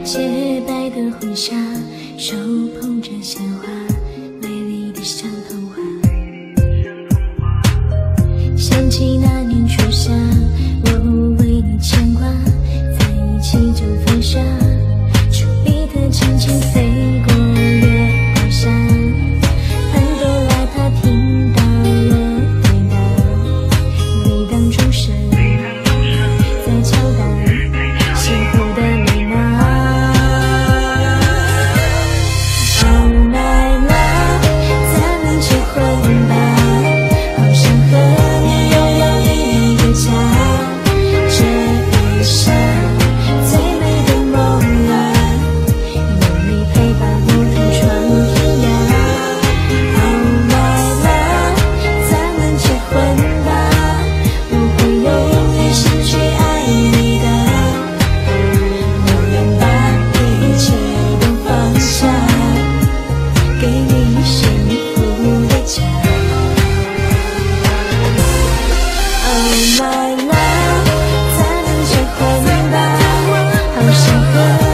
洁白的婚纱，手捧着鲜花，美丽的像童话。想起那年初夏，我为你牵挂，在一起就放下，手臂的轻轻飞过月光下，潘多拉她听到了回答，每当钟声在敲打幸福的美满。Oh my love， 咱们结婚吧，好想和你拥有另一个家，这一生最美的梦啊，有你陪伴我横闯天涯。Oh my love， 咱们结婚吧，不会永远失去爱你的，我愿把一切都放下，给你幸福的家。Oh my love， 咱们结婚吧，好想和